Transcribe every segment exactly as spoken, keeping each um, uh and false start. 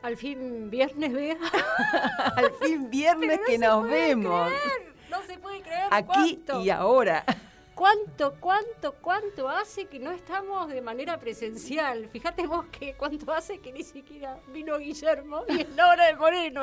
Al fin viernes, Bea. Al fin viernes no que nos vemos. Creer, no se puede creer. Aquí ¿Cuánto? y ahora. ¿Cuánto, cuánto, cuánto hace que no estamos de manera presencial? Fíjate vos que cuánto hace que ni siquiera vino Guillermo y es la hora de Moreno.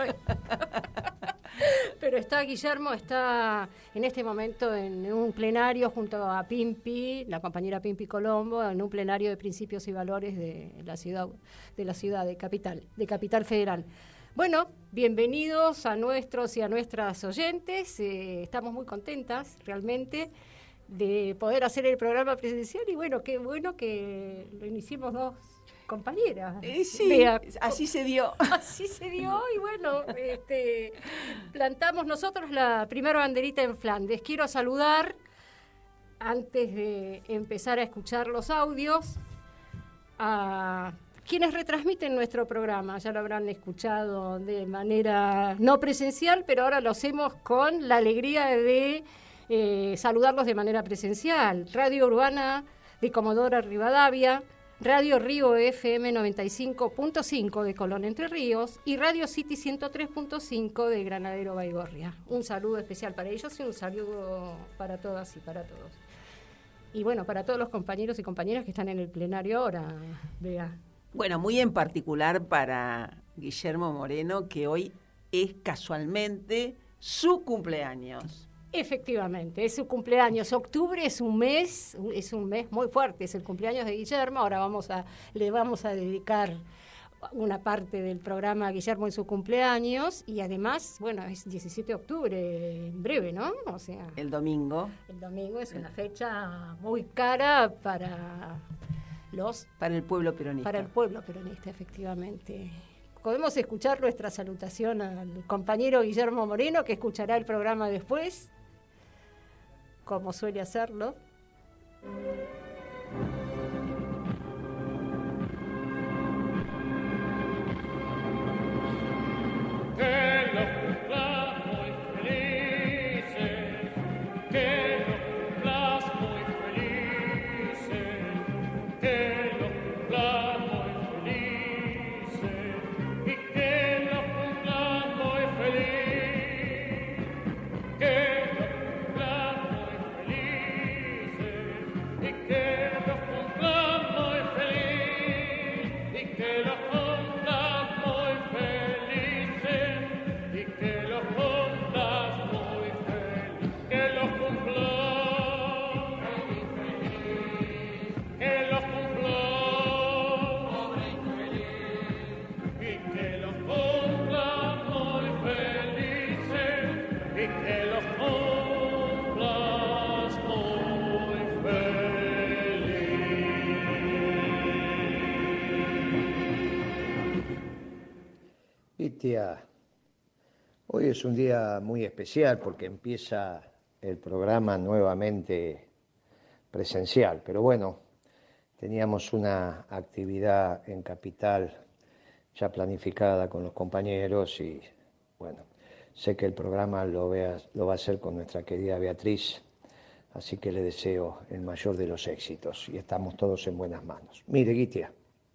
Pero está Guillermo, está en este momento en un plenario junto a Pimpi, la compañera Pimpi Colombo, en un plenario de principios y valores de la ciudad, de la ciudad de Capital, de Capital Federal. Bueno, bienvenidos a nuestros y a nuestras oyentes. Eh, estamos muy contentas realmente de poder hacer el programa presencial y bueno, qué bueno que lo iniciemos dos compañeras. Eh, sí, Bea, así se dio. Así se dio y bueno, este, plantamos nosotros la primera banderita en Flandes. Quiero saludar, antes de empezar a escuchar los audios, a quienes retransmiten nuestro programa. Ya lo habrán escuchado de manera no presencial, pero ahora lo hacemos con la alegría de eh, saludarlos de manera presencial. Radio Urbana de Comodoro Rivadavia, Radio Río F M noventa y cinco punto cinco de Colón Entre Ríos y Radio City ciento tres punto cinco de Granadero Baigorria. Un saludo especial para ellos y un saludo para todas y para todos. Y bueno, para todos los compañeros y compañeras que están en el plenario ahora, Bea. Bueno, muy en particular para Guillermo Moreno, que hoy es casualmente su cumpleaños. Efectivamente, es su cumpleaños. Octubre es un mes, es un mes muy fuerte, es el cumpleaños de Guillermo. Ahora vamos a, le vamos a dedicar una parte del programa a Guillermo en su cumpleaños y además, bueno, es diecisiete de octubre, en breve, ¿no? O sea, el domingo. El domingo es una fecha muy cara para los... Para el pueblo peronista. Para el pueblo peronista, efectivamente. Podemos escuchar nuestra salutación al compañero Guillermo Moreno, que escuchará el programa después, como suele hacerlo. Que los cumplas muy felices, que los cumplas muy felices, que los cumplas muy felices y que los cumplas muy feliz, que los cumplas muy felices y que los cumplas muy feliz y que los cumplas muy felices y que los cumplas muy feliz, que los cumplas muy feliz, que los cumplas pobre y feliz y que los cumplas muy felices y que los cumplas muy feliz. Y tía, hoy es un día muy especial porque empieza el programa nuevamente presencial, pero bueno, teníamos una actividad en Capital ya planificada con los compañeros y bueno, sé que el programa lo, vea, lo va a hacer con nuestra querida Beatriz, así que le deseo el mayor de los éxitos y estamos todos en buenas manos. Mire, Guitia,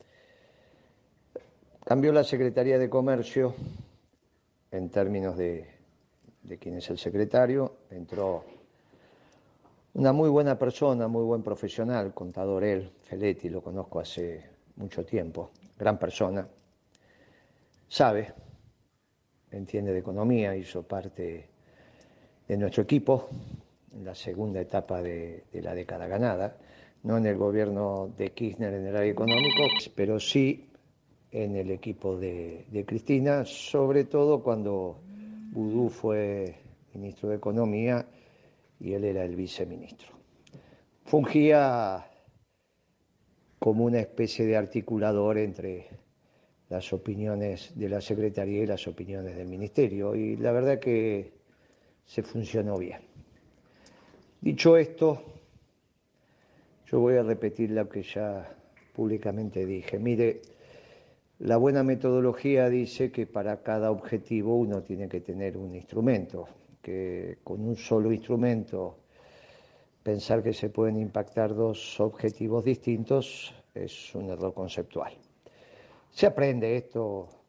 cambió la Secretaría de Comercio en términos de, de quién es el secretario. Entró una muy buena persona, muy buen profesional, contador él, Feletti, lo conozco hace mucho tiempo, gran persona, sabe, entiende de economía, hizo parte de nuestro equipo en la segunda etapa de, de la década ganada, no en el gobierno de Kirchner en el área económico, pero sí en el equipo de, de Cristina, sobre todo cuando Vudú fue ministro de Economía y él era el viceministro. Fungía como una especie de articulador entre las opiniones de la Secretaría y las opiniones del Ministerio, y la verdad que se funcionó bien. Dicho esto, yo voy a repetir lo que ya públicamente dije. Mire, la buena metodología dice que para cada objetivo uno tiene que tener un instrumento, que con un solo instrumento pensar que se pueden impactar dos objetivos distintos es un error conceptual. Se aprende esto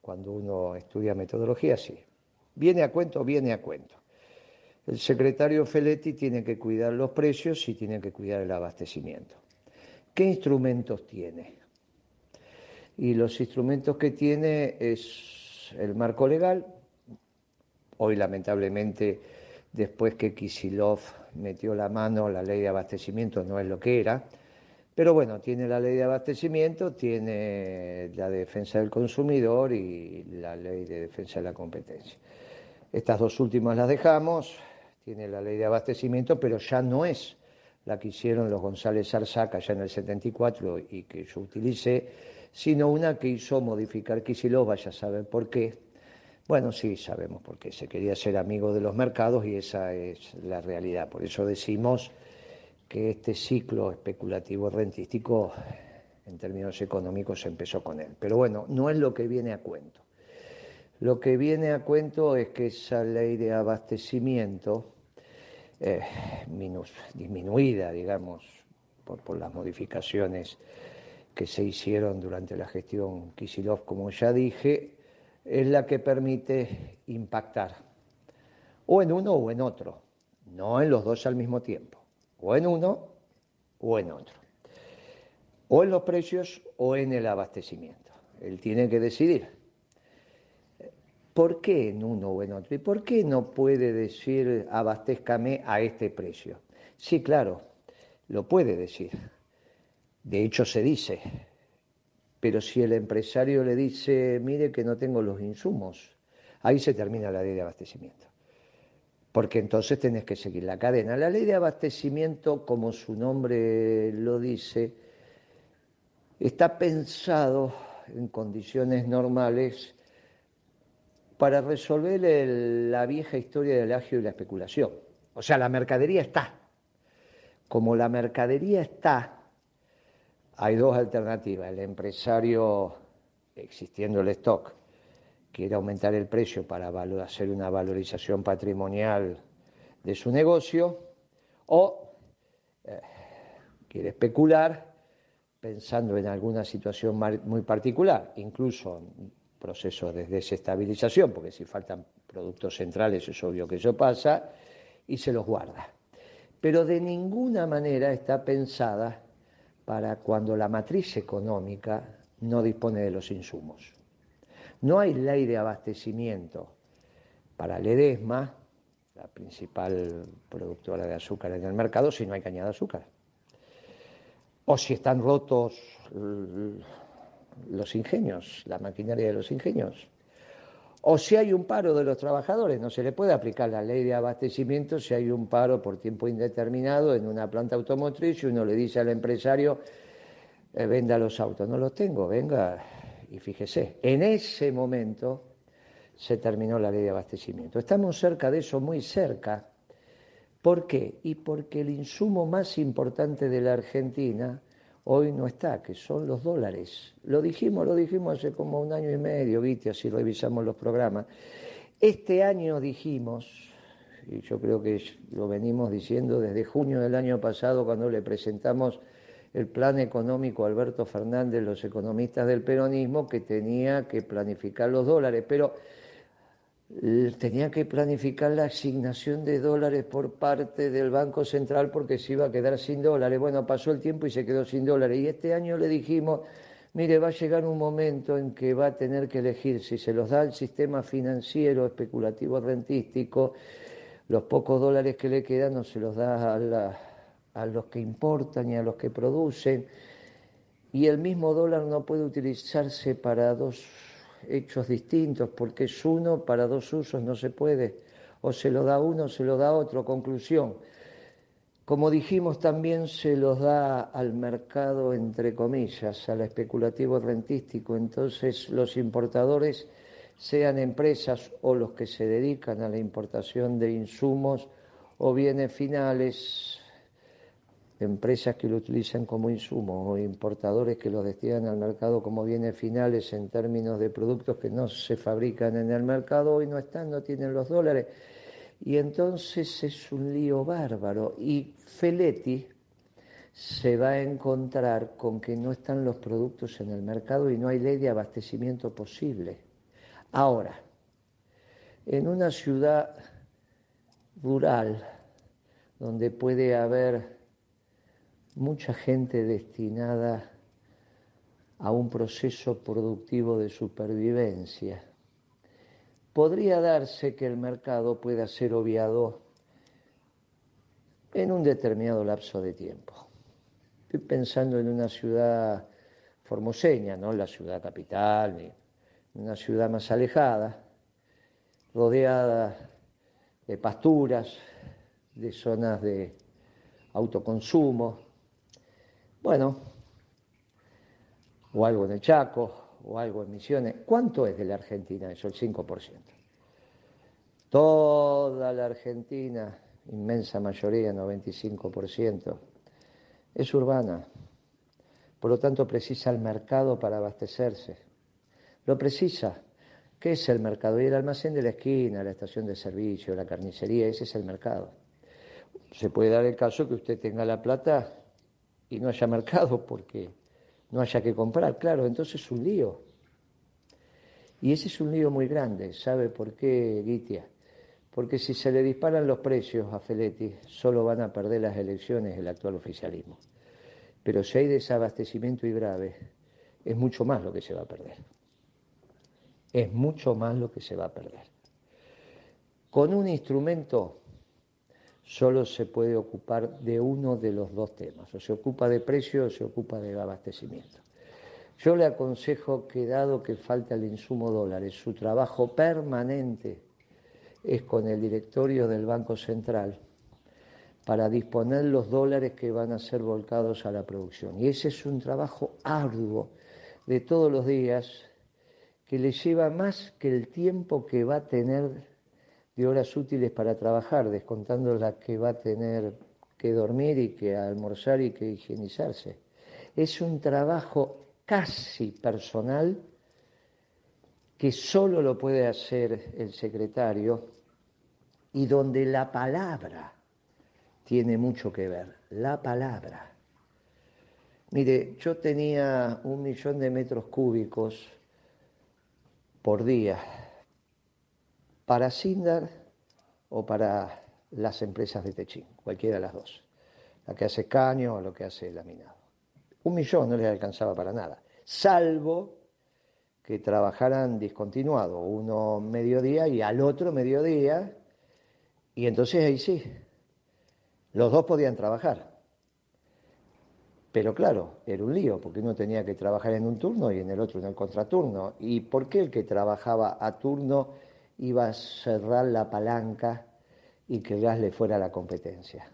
cuando uno estudia metodología, sí. Viene a cuento, viene a cuento. El secretario Feletti tiene que cuidar los precios y tiene que cuidar el abastecimiento. ¿Qué instrumentos tiene? Y los instrumentos que tiene es el marco legal. Hoy, lamentablemente, después que Kicillof metió la mano, la ley de abastecimiento no es lo que era. Pero bueno, tiene la ley de abastecimiento, tiene la defensa del consumidor y la ley de defensa de la competencia. Estas dos últimas las dejamos, tiene la ley de abastecimiento, pero ya no es la que hicieron los González Arzaca ya en el setenta y cuatro y que yo utilicé, sino una que hizo modificar Kicillof, vaya a saber por qué. Bueno, sí, sabemos por qué, se quería ser amigo de los mercados y esa es la realidad. Por eso decimos que este ciclo especulativo rentístico, en términos económicos, empezó con él. Pero bueno, no es lo que viene a cuento. Lo que viene a cuento es que esa ley de abastecimiento, eh, minus, disminuida, digamos, por, por las modificaciones que se hicieron durante la gestión Kicillof, como ya dije, es la que permite impactar o en uno o en otro, no en los dos al mismo tiempo, o en uno o en otro, o en los precios o en el abastecimiento. Él tiene que decidir. ¿Por qué en uno o en otro? ¿Y por qué no puede decir abastézcame a este precio? Sí, claro, lo puede decir. De hecho se dice. Pero si el empresario le dice, mire que no tengo los insumos, ahí se termina la ley de abastecimiento. Porque entonces tenés que seguir la cadena. La ley de abastecimiento, como su nombre lo dice, está pensado en condiciones normales para resolver el, la vieja historia del agio y la especulación. O sea, la mercadería está. Como la mercadería está, hay dos alternativas. El empresario, existiendo el stock, quiere aumentar el precio para hacer una valorización patrimonial de su negocio, o eh, quiere especular pensando en alguna situación muy particular, incluso procesos de desestabilización, porque si faltan productos centrales es obvio que eso pasa, y se los guarda. Pero de ninguna manera está pensada para cuando la matriz económica no dispone de los insumos. No hay ley de abastecimiento para Ledesma, la principal productora de azúcar en el mercado, si no hay caña de azúcar. O si están rotos los ingenios, la maquinaria de los ingenios. O si hay un paro de los trabajadores, no se le puede aplicar la ley de abastecimiento si hay un paro por tiempo indeterminado en una planta automotriz y uno le dice al empresario, eh, venda los autos. No los tengo, venga y fíjese. En ese momento se terminó la ley de abastecimiento. Estamos cerca de eso, muy cerca. ¿Por qué? Y porque el insumo más importante de la Argentina hoy no está, que son los dólares. Lo dijimos, lo dijimos hace como un año y medio, viste, así revisamos los programas. Este año dijimos, y yo creo que lo venimos diciendo desde junio del año pasado, cuando le presentamos el plan económico a Alberto Fernández, los economistas del peronismo, que tenía que planificar los dólares, pero tenía que planificar la asignación de dólares por parte del Banco Central porque se iba a quedar sin dólares. Bueno, pasó el tiempo y se quedó sin dólares. Y este año le dijimos, mire, va a llegar un momento en que va a tener que elegir si se los da al sistema financiero especulativo rentístico, los pocos dólares que le quedan no se los da a, la, a los que importan y a los que producen. Y el mismo dólar no puede utilizarse para dos hechos distintos, porque es uno para dos usos, no se puede, o se lo da uno o se lo da otro. Conclusión, como dijimos, también se los da al mercado, entre comillas, al especulativo rentístico. Entonces los importadores, sean empresas o los que se dedican a la importación de insumos o bienes finales, empresas que lo utilizan como insumo o importadores que los destinan al mercado como bienes finales en términos de productos que no se fabrican en el mercado, hoy no están, no tienen los dólares. Y entonces es un lío bárbaro. Y Feletti se va a encontrar con que no están los productos en el mercado y no hay ley de abastecimiento posible. Ahora, en una ciudad rural, donde puede haber mucha gente destinada a un proceso productivo de supervivencia, podría darse que el mercado pueda ser obviado en un determinado lapso de tiempo. Estoy pensando en una ciudad formoseña, no la ciudad capital, ni una ciudad más alejada, rodeada de pasturas, de zonas de autoconsumo, bueno, o algo en el Chaco, o algo en Misiones. ¿Cuánto es de la Argentina eso? El cinco por ciento. Toda la Argentina, inmensa mayoría, noventa y cinco por ciento, es urbana. Por lo tanto, precisa el mercado para abastecerse. Lo precisa. ¿Qué es el mercado? Y el almacén de la esquina, la estación de servicio, la carnicería, ese es el mercado. Se puede dar el caso que usted tenga la plata y no haya mercado porque no haya que comprar. Claro, entonces es un lío. Y ese es un lío muy grande. ¿Sabe por qué, Guitia? Porque si se le disparan los precios a Feletti, solo van a perder las elecciones el actual oficialismo. Pero si hay desabastecimiento y grave, es mucho más lo que se va a perder. Es mucho más lo que se va a perder. Con un instrumento solo se puede ocupar de uno de los dos temas, o se ocupa de precio o se ocupa de abastecimiento. Yo le aconsejo que, dado que falta el insumo dólares, su trabajo permanente es con el directorio del Banco Central para disponer los dólares que van a ser volcados a la producción. Y ese es un trabajo arduo de todos los días que le lleva más que el tiempo que va a tener de horas útiles para trabajar, descontando las que va a tener que dormir y que almorzar y que higienizarse. Es un trabajo casi personal que solo lo puede hacer el secretario y donde la palabra tiene mucho que ver, la palabra. Mire, yo tenía un millón de metros cúbicos por día para Sindar o para las empresas de Techín, cualquiera de las dos, la que hace caño o lo que hace laminado. Un millón no les alcanzaba para nada, salvo que trabajaran discontinuado, uno mediodía y al otro mediodía, y entonces ahí sí, los dos podían trabajar. Pero claro, era un lío, porque uno tenía que trabajar en un turno y en el otro en el contraturno. ¿Y por qué el que trabajaba a turno iba a cerrar la palanca y que el gas le fuera a la competencia?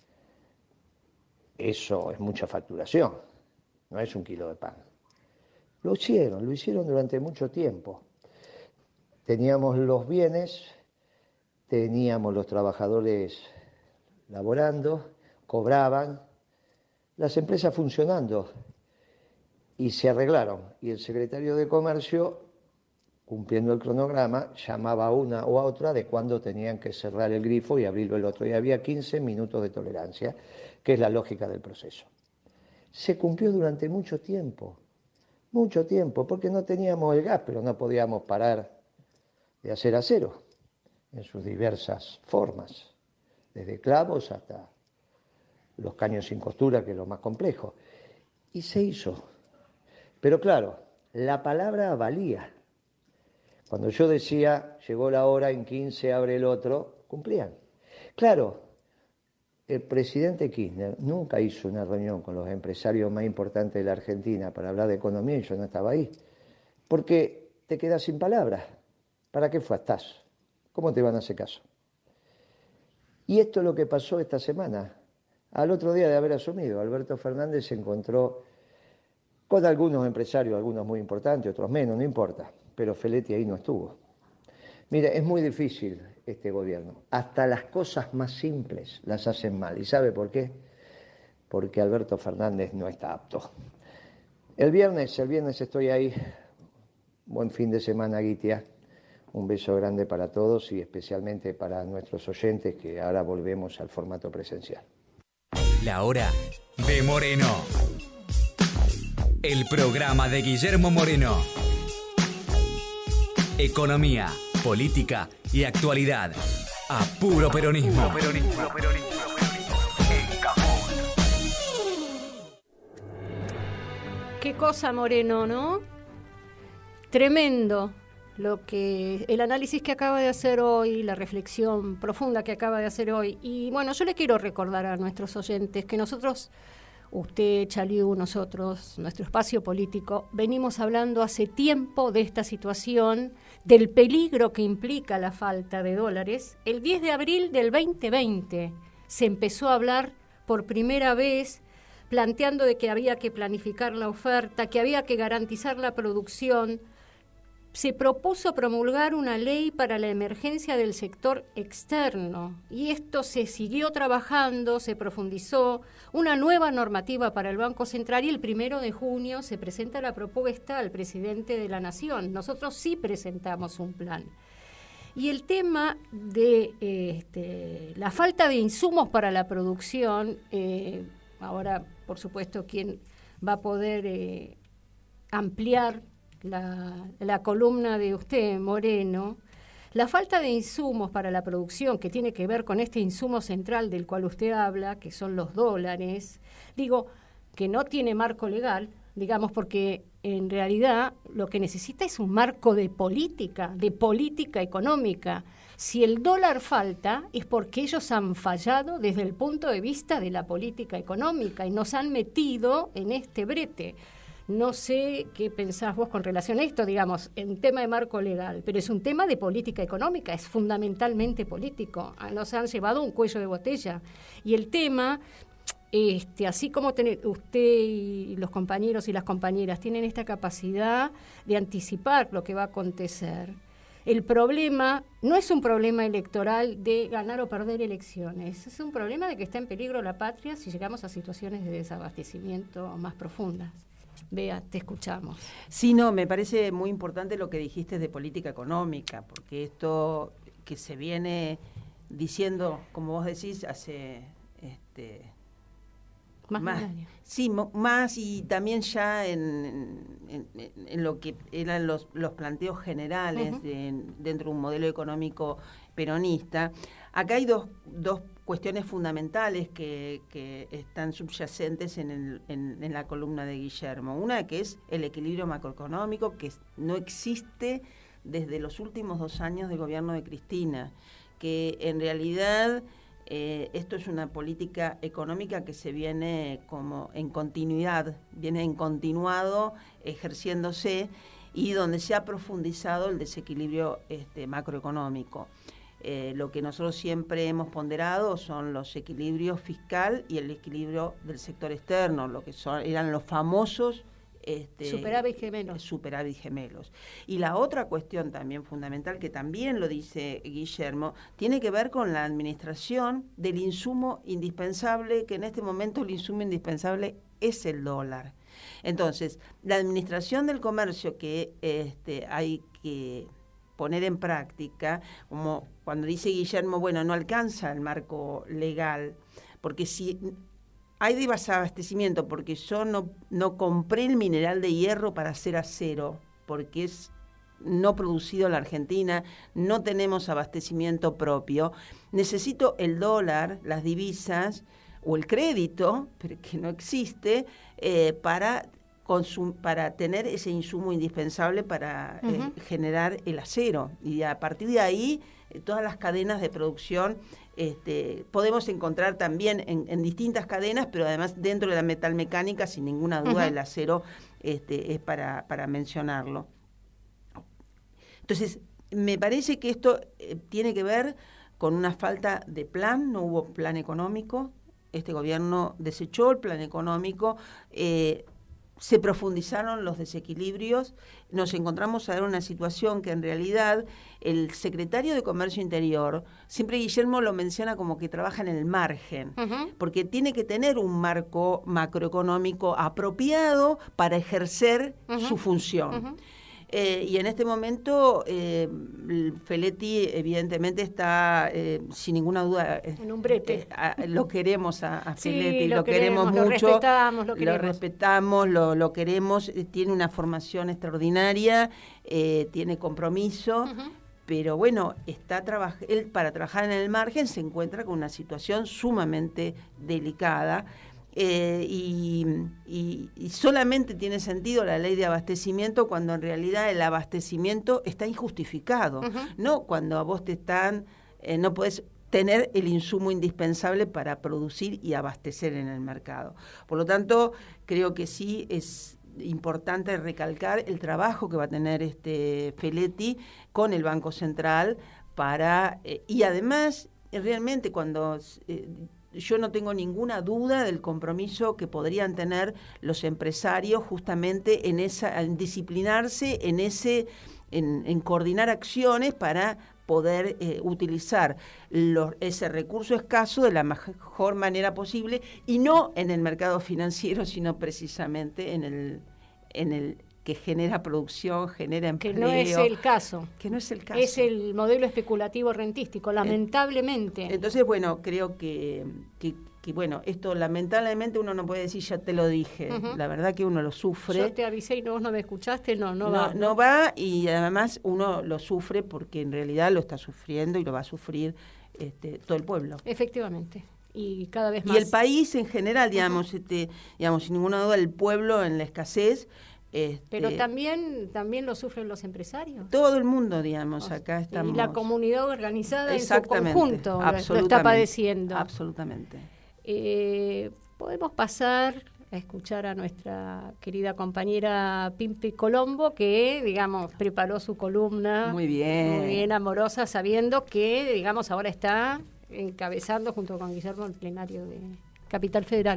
Eso es mucha facturación, no es un kilo de pan. Lo hicieron, lo hicieron durante mucho tiempo. Teníamos los bienes, teníamos los trabajadores laborando, cobraban, las empresas funcionando, y se arreglaron. Y el secretario de Comercio, cumpliendo el cronograma, llamaba a una o a otra de cuándo tenían que cerrar el grifo y abrirlo el otro. Y había quince minutos de tolerancia, que es la lógica del proceso. Se cumplió durante mucho tiempo, mucho tiempo, porque no teníamos el gas, pero no podíamos parar de hacer acero en sus diversas formas, desde clavos hasta los caños sin costura, que es lo más complejo. Y se hizo. Pero claro, la palabra valía. Cuando yo decía, llegó la hora, en quince abre el otro, cumplían. Claro, el presidente Kirchner nunca hizo una reunión con los empresarios más importantes de la Argentina para hablar de economía y yo no estaba ahí. Porque te quedas sin palabras. ¿Para qué fue? Estás. ¿Cómo te van a hacer caso? Y esto es lo que pasó esta semana. Al otro día de haber asumido, Alberto Fernández se encontró con algunos empresarios, algunos muy importantes, otros menos, no importa, pero Feletti ahí no estuvo. Mire, es muy difícil este gobierno. Hasta las cosas más simples las hacen mal. ¿Y sabe por qué? Porque Alberto Fernández no está apto. El viernes, el viernes estoy ahí. Buen fin de semana, Guitia. Un beso grande para todos y especialmente para nuestros oyentes, que ahora volvemos al formato presencial. La hora de Moreno. El programa de Guillermo Moreno. economía, política y actualidad. A puro peronismo. Puro peronismo, puro peronismo, puro peronismo. En Caput. Qué cosa, Moreno, ¿no? Tremendo lo que el análisis que acaba de hacer hoy, la reflexión profunda que acaba de hacer hoy. Y bueno, yo le quiero recordar a nuestros oyentes que nosotros, usted, Chaliú, nosotros, nuestro espacio político, venimos hablando hace tiempo de esta situación, del peligro que implica la falta de dólares. El diez de abril del veinte veinte se empezó a hablar por primera vez, planteando de que había que planificar la oferta, que había que garantizar la producción. Se propuso promulgar una ley para la emergencia del sector externo y esto se siguió trabajando, se profundizó, una nueva normativa para el Banco Central y el primero de junio se presenta la propuesta al presidente de la Nación. Nosotros sí presentamos un plan. Y el tema de eh, este, la falta de insumos para la producción, eh, ahora por supuesto quien va a poder eh, ampliar La, la columna de usted, Moreno, la falta de insumos para la producción que tiene que ver con este insumo central del cual usted habla, que son los dólares, digo, que no tiene marco legal, digamos, porque en realidad lo que necesita es un marco de política, de política económica. Si el dólar falta es porque ellos han fallado desde el punto de vista de la política económica y nos han metido en este brete. No sé qué pensás vos con relación a esto, digamos, en tema de marco legal, pero es un tema de política económica, es fundamentalmente político. Nos han llevado un cuello de botella. Y el tema, este, así como tener, usted y los compañeros y las compañeras tienen esta capacidad de anticipar lo que va a acontecer, el problema no es un problema electoral de ganar o perder elecciones, es un problema de que está en peligro la patria si llegamos a situaciones de desabastecimiento más profundas. Bea, te escuchamos. Sí, no, me parece muy importante lo que dijiste de política económica, porque esto que se viene diciendo, como vos decís, hace este, más, más de un año. Sí, mo- más y también ya en, en, en lo que eran los, los planteos generales uh-huh. de, dentro de un modelo económico peronista. Acá hay dos, dos cuestiones fundamentales que, que están subyacentes en, el, en, en la columna de Guillermo. Una que es el equilibrio macroeconómico, que no existe desde los últimos dos años del gobierno de Cristina, que en realidad eh, esto es una política económica que se viene como en continuidad, viene en continuado ejerciéndose y donde se ha profundizado el desequilibrio este, macroeconómico. Eh, lo que nosotros siempre hemos ponderado son los equilibrios fiscal y el equilibrio del sector externo, lo que son, eran los famosos este, superávit gemelos. superávit gemelos. Y la otra cuestión también fundamental, que también lo dice Guillermo, tiene que ver con la administración del insumo indispensable, que en este momento el insumo indispensable es el dólar. Entonces, la administración del comercio que este, hay que poner en práctica, como cuando dice Guillermo, bueno, no alcanza el marco legal, porque si hay desabastecimiento, porque yo no, no compré el mineral de hierro para hacer acero, porque es no producido en la Argentina, no tenemos abastecimiento propio, necesito el dólar, las divisas o el crédito, pero que no existe, eh, para Consum- para tener ese insumo indispensable para uh-huh. eh, generar el acero. Y a partir de ahí, eh, todas las cadenas de producción este, podemos encontrar también en, en distintas cadenas, pero además dentro de la metalmecánica, sin ninguna duda, uh-huh. el acero este, es para, para mencionarlo. Entonces, me parece que esto eh, tiene que ver con una falta de plan, no hubo plan económico, este gobierno desechó el plan económico, eh, se profundizaron los desequilibrios, nos encontramos a ver una situación que en realidad el secretario de Comercio Interior, siempre Guillermo lo menciona como que trabaja en el margen, uh-huh. porque tiene que tener un marco macroeconómico apropiado para ejercer uh-huh. su función. Uh-huh. Eh, y en este momento eh, Feletti evidentemente está eh, sin ninguna duda eh, en un brete. Eh, a, lo queremos a, a Sí, Feletti, lo lo queremos, queremos lo mucho, respetamos, lo queremos. lo respetamos, lo, lo queremos, eh, tiene una formación extraordinaria, eh, tiene compromiso. Uh-huh. Pero bueno, está traba- él para trabajar en el margen se encuentra con una situación sumamente delicada. Eh, y, y, y solamente tiene sentido la ley de abastecimiento cuando en realidad el abastecimiento está injustificado, uh-huh. ¿no? Cuando a vos te están, eh, no podés tener el insumo indispensable para producir y abastecer en el mercado. Por lo tanto, creo que sí es importante recalcar el trabajo que va a tener este Feletti con el Banco Central para, eh, y además, realmente cuando... Eh, yo no tengo ninguna duda del compromiso que podrían tener los empresarios justamente en esa, en disciplinarse, en ese, en, en coordinar acciones para poder eh, utilizar los, ese recurso escaso de la mejor manera posible y no en el mercado financiero, sino precisamente en el, en el que genera producción, genera empleo. Que no es el caso. Que no es el caso. Es el modelo especulativo rentístico, lamentablemente. Entonces, bueno, creo que, que, que, bueno, esto lamentablemente uno no puede decir, ya te lo dije. Uh-huh. La verdad que uno lo sufre. Yo te avisé y vos no me escuchaste, no, no, no va. No, no va, y además uno lo sufre porque en realidad lo está sufriendo y lo va a sufrir este, todo el pueblo. Efectivamente. Y cada vez más. Y el país en general, digamos, uh-huh. este, digamos, sin ninguna duda, el pueblo en la escasez. Este, Pero también también lo sufren los empresarios. Todo el mundo, digamos, acá estamos. Y la comunidad organizada en su conjunto lo, lo está padeciendo. Absolutamente. Eh, podemos pasar a escuchar a nuestra querida compañera Pimpi Colombo, que, digamos, preparó su columna. Muy bien. Muy bien, amorosa, sabiendo que, digamos, ahora está encabezando junto con Guillermo el plenario de Capital Federal.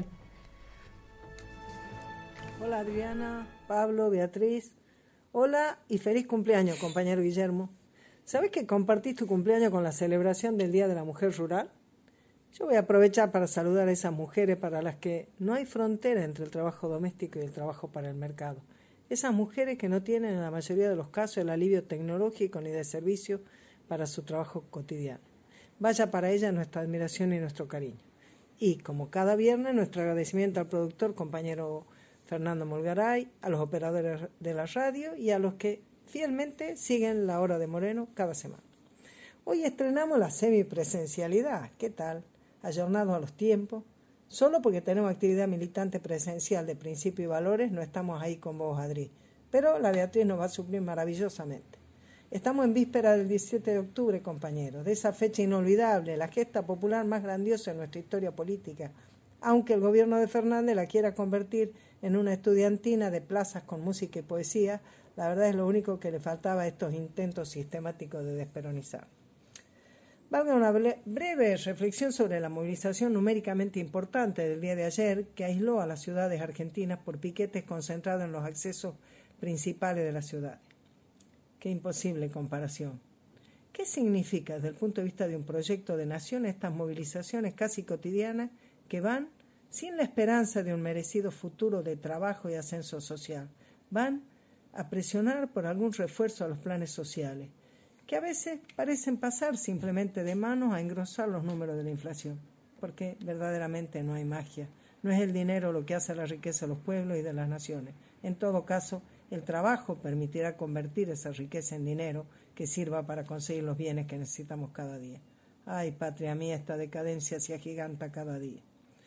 Hola Adriana, Pablo, Beatriz. Hola y feliz cumpleaños, compañero Guillermo. ¿Sabés que compartís tu cumpleaños con la celebración del Día de la Mujer Rural? Yo voy a aprovechar para saludar a esas mujeres para las que no hay frontera entre el trabajo doméstico y el trabajo para el mercado. Esas mujeres que no tienen en la mayoría de los casos el alivio tecnológico ni de servicio para su trabajo cotidiano. Vaya para ellas nuestra admiración y nuestro cariño. Y, como cada viernes, nuestro agradecimiento al productor, compañero Fernando Molgaray, a los operadores de la radio y a los que fielmente siguen La Hora de Moreno cada semana. Hoy estrenamos la semipresencialidad, ¿qué tal? Ayornados a los tiempos. Solo porque tenemos actividad militante presencial de principio y valores, no estamos ahí con vos, Adri. Pero la Beatriz nos va a suplir maravillosamente. Estamos en víspera del diecisiete de octubre, compañeros, de esa fecha inolvidable, la gesta popular más grandiosa de nuestra historia política, aunque el gobierno de Fernández la quiera convertir en una estudiantina de plazas con música y poesía, la verdad es lo único que le faltaba a estos intentos sistemáticos de desperonizar. Valga una breve reflexión sobre la movilización numéricamente importante del día de ayer que aisló a las ciudades argentinas por piquetes concentrados en los accesos principales de las ciudades. Qué imposible comparación. ¿Qué significa desde el punto de vista de un proyecto de nación estas movilizaciones casi cotidianas que van sin la esperanza de un merecido futuro de trabajo y ascenso social? Van a presionar por algún refuerzo a los planes sociales, que a veces parecen pasar simplemente de manos a engrosar los números de la inflación, porque verdaderamente no hay magia. No es el dinero lo que hace la riqueza de los pueblos y de las naciones. En todo caso, el trabajo permitirá convertir esa riqueza en dinero que sirva para conseguir los bienes que necesitamos cada día. Ay, patria mía, esta decadencia se agiganta cada día.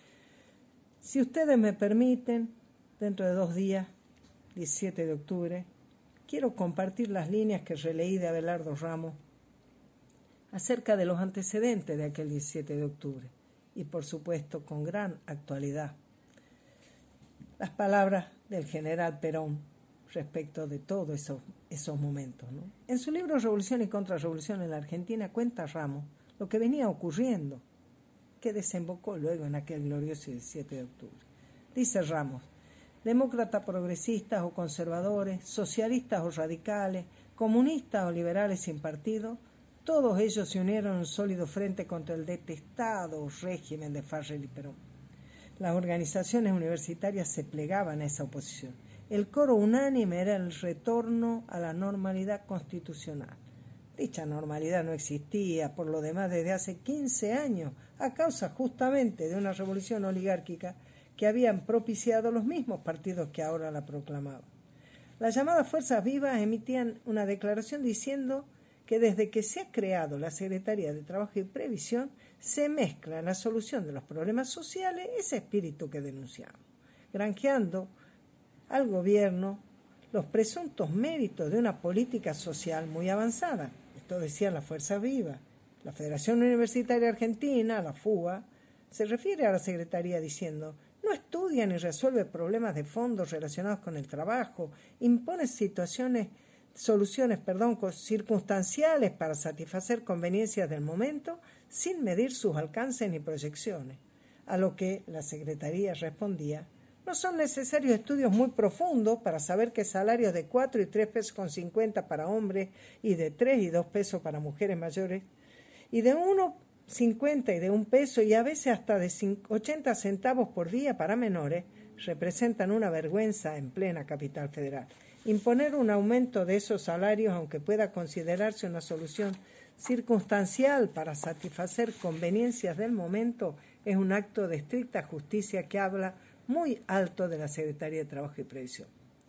Si ustedes me permiten, dentro de dos días, diecisiete de octubre, quiero compartir las líneas que releí de Abelardo Ramos acerca de los antecedentes de aquel diecisiete de octubre y, por supuesto, con gran actualidad, las palabras del general Perón respecto de todos esos, esos momentos, ¿no? En su libro Revolución y Contrarrevolución en la Argentina cuenta Ramos lo que venía ocurriendo, que desembocó luego en aquel glorioso diecisiete de octubre. Dice Ramos: demócratas progresistas o conservadores, socialistas o radicales, comunistas o liberales sin partido, todos ellos se unieron en un sólido frente contra el detestado régimen de Farrell y Perón. Las organizaciones universitarias se plegaban a esa oposición. El coro unánime era el retorno a la normalidad constitucional. Dicha normalidad no existía, por lo demás, desde hace quince años, a causa justamente de una revolución oligárquica que habían propiciado los mismos partidos que ahora la proclamaban. Las llamadas Fuerzas Vivas emitían una declaración diciendo que desde que se ha creado la Secretaría de Trabajo y Previsión, se mezcla en la solución de los problemas sociales ese espíritu que denunciamos, granjeando al gobierno los presuntos méritos de una política social muy avanzada. Esto decían las Fuerzas Vivas. La Federación Universitaria Argentina, la FUA, se refiere a la Secretaría diciendo: no estudia ni resuelve problemas de fondo relacionados con el trabajo, impone situaciones, soluciones, perdón, circunstanciales para satisfacer conveniencias del momento sin medir sus alcances ni proyecciones. A lo que la Secretaría respondía: no son necesarios estudios muy profundos para saber que salarios de cuatro y tres pesos con cincuenta para hombres y de tres y dos pesos para mujeres mayores y de uno cincuenta y de un peso y a veces hasta de ochenta centavos por día para menores representan una vergüenza en plena capital federal. Imponer un aumento de esos salarios, aunque pueda considerarse una solución circunstancial para satisfacer conveniencias del momento, es un acto de estricta justicia que habla muy alto de la Secretaría de Trabajo y Previsión.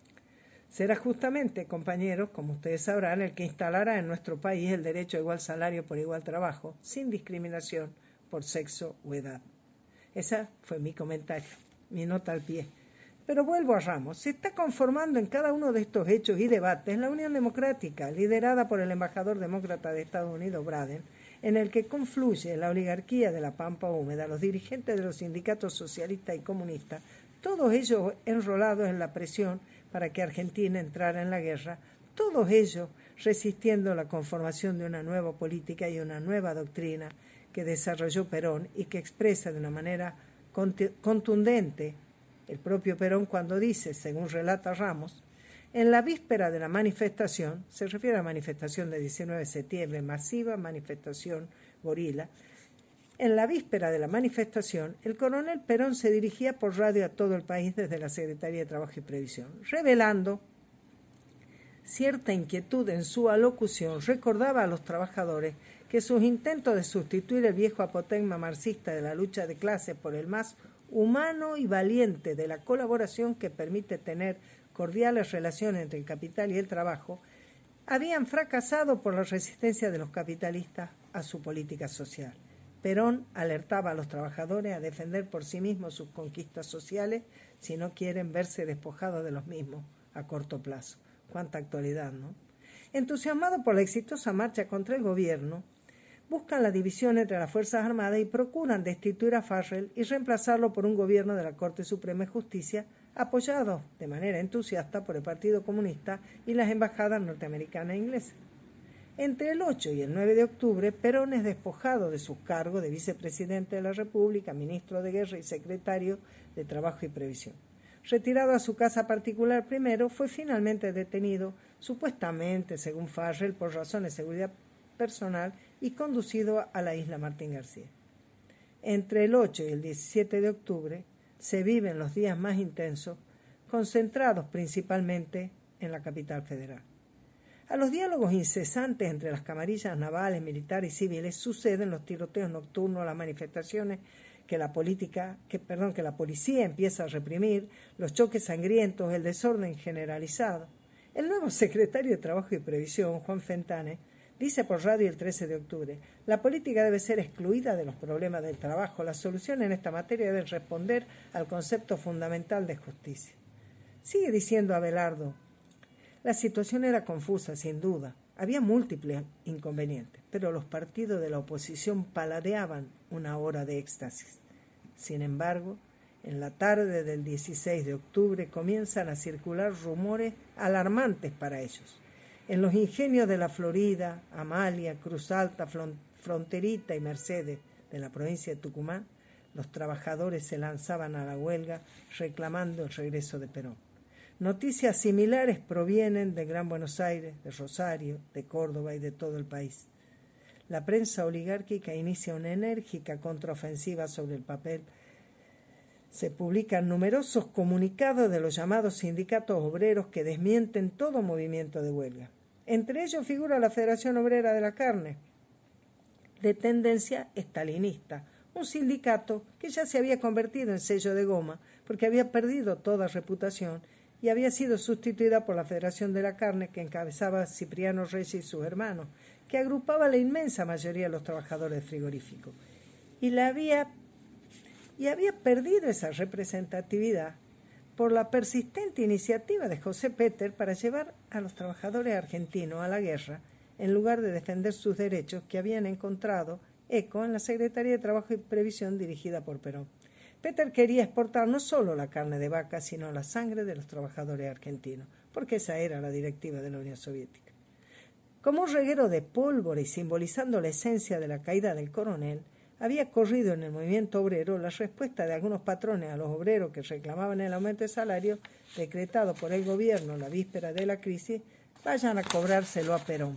Será justamente, compañeros, como ustedes sabrán, el que instalará en nuestro país el derecho a igual salario por igual trabajo, sin discriminación por sexo o edad. Ese fue mi comentario, mi nota al pie. Pero vuelvo a Ramos. Se está conformando en cada uno de estos hechos y debates la Unión Democrática, liderada por el embajador demócrata de Estados Unidos, Braden, en el que confluye la oligarquía de la Pampa Húmeda, los dirigentes de los sindicatos socialistas y comunistas, todos ellos enrolados en la presión para que Argentina entrara en la guerra, todos ellos resistiendo la conformación de una nueva política y una nueva doctrina que desarrolló Perón y que expresa de una manera contundente el propio Perón cuando dice, según relata Ramos, en la víspera de la manifestación, se refiere a la manifestación del diecinueve de septiembre, masiva manifestación gorila, en la víspera de la manifestación, el coronel Perón se dirigía por radio a todo el país desde la Secretaría de Trabajo y Previsión, revelando cierta inquietud en su alocución. Recordaba a los trabajadores que sus intentos de sustituir el viejo apotegma marxista de la lucha de clases por el más humano y valiente de la colaboración que permite tener cordiales relaciones entre el capital y el trabajo, habían fracasado por la resistencia de los capitalistas a su política social. Perón alertaba a los trabajadores a defender por sí mismos sus conquistas sociales si no quieren verse despojados de los mismos a corto plazo. Cuánta actualidad, ¿no? Entusiasmados por la exitosa marcha contra el gobierno, buscan la división entre las Fuerzas Armadas y procuran destituir a Farrell y reemplazarlo por un gobierno de la Corte Suprema de Justicia apoyado de manera entusiasta por el Partido Comunista y las embajadas norteamericanas e inglesas. Entre el ocho y el nueve de octubre, Perón es despojado de sus cargos de vicepresidente de la República, ministro de Guerra y secretario de Trabajo y Previsión. Retirado a su casa particular primero, fue finalmente detenido, supuestamente, según Farrell, por razones de seguridad personal y conducido a la isla Martín García. Entre el ocho y el diecisiete de octubre se viven los días más intensos, concentrados principalmente en la capital federal. A los diálogos incesantes entre las camarillas navales, militares y civiles suceden los tiroteos nocturnos, las manifestaciones que la política, que, perdón, que la policía empieza a reprimir, los choques sangrientos, el desorden generalizado. El nuevo secretario de Trabajo y Previsión, Juan Fentane, dice por radio el trece de octubre, la política debe ser excluida de los problemas del trabajo. La solución en esta materia debe responder al concepto fundamental de justicia. Sigue diciendo Abelardo, la situación era confusa, sin duda. Había múltiples inconvenientes, pero los partidos de la oposición paladeaban una hora de éxtasis. Sin embargo, en la tarde del dieciséis de octubre comienzan a circular rumores alarmantes para ellos. En los ingenios de la Florida, Amalia, Cruz Alta, Fronterita y Mercedes de la provincia de Tucumán, los trabajadores se lanzaban a la huelga reclamando el regreso de Perón. Noticias similares provienen de Gran Buenos Aires, de Rosario, de Córdoba y de todo el país. La prensa oligárquica inicia una enérgica contraofensiva sobre el papel se publican numerosos comunicados de los llamados sindicatos obreros que desmienten todo movimiento de huelga. Entre ellos figura la Federación Obrera de la Carne, de tendencia estalinista, un sindicato que ya se había convertido en sello de goma porque había perdido toda reputación y había sido sustituida por la Federación de la Carne que encabezaba Cipriano Reyes y sus hermanos, que agrupaba la inmensa mayoría de los trabajadores frigoríficos. Y la había y había perdido esa representatividad por la persistente iniciativa de José Peter para llevar a los trabajadores argentinos a la guerra en lugar de defender sus derechos que habían encontrado eco en la Secretaría de Trabajo y Previsión dirigida por Perón. Peter quería exportar no solo la carne de vaca, sino la sangre de los trabajadores argentinos, porque esa era la directiva de la Unión Soviética. Como un reguero de pólvora y simbolizando la esencia de la caída del coronel, había corrido en el movimiento obrero la respuesta de algunos patrones a los obreros que reclamaban el aumento de salario decretado por el gobierno la víspera de la crisis, vayan a cobrárselo a Perón.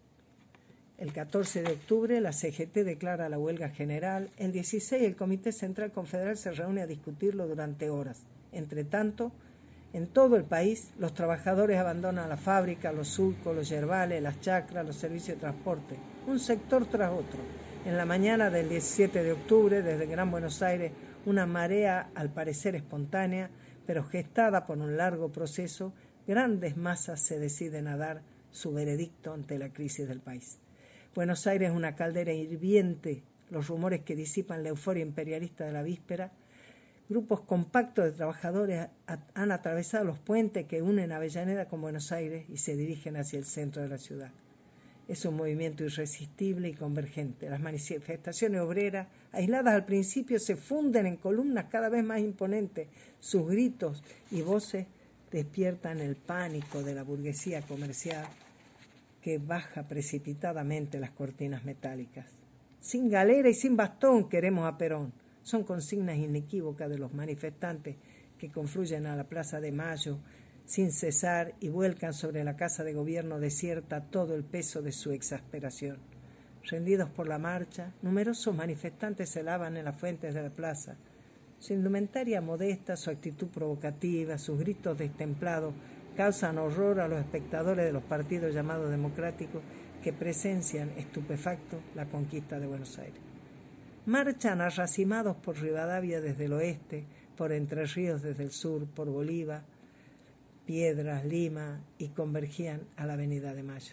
El catorce de octubre la C G T declara la huelga general, el dieciséis el Comité Central Confederal se reúne a discutirlo durante horas. Entre tanto, en todo el país, los trabajadores abandonan la fábrica, los surcos, los yerbales, las chacras, los servicios de transporte, un sector tras otro. En la mañana del diecisiete de octubre, desde Gran Buenos Aires, una marea al parecer espontánea, pero gestada por un largo proceso, grandes masas se deciden a dar su veredicto ante la crisis del país. Buenos Aires es una caldera hirviente, los rumores que disipan la euforia imperialista de la víspera. Grupos compactos de trabajadores han atravesado los puentes que unen Avellaneda con Buenos Aires y se dirigen hacia el centro de la ciudad. Es un movimiento irresistible y convergente. Las manifestaciones obreras, aisladas al principio, se funden en columnas cada vez más imponentes. Sus gritos y voces despiertan el pánico de la burguesía comercial que baja precipitadamente las cortinas metálicas. Sin galera y sin bastón queremos a Perón. Son consignas inequívocas de los manifestantes que confluyen a la Plaza de Mayo sin cesar y vuelcan sobre la Casa de Gobierno desierta todo el peso de su exasperación. Rendidos por la marcha, numerosos manifestantes se lavan en las fuentes de la plaza. Su indumentaria modesta, su actitud provocativa, sus gritos destemplados causan horror a los espectadores de los partidos llamados democráticos que presencian estupefactos la conquista de Buenos Aires. Marchan arracimados por Rivadavia desde el oeste, por Entre Ríos desde el sur, por Bolívar, Piedras, Lima y convergían a la Avenida de Mayo.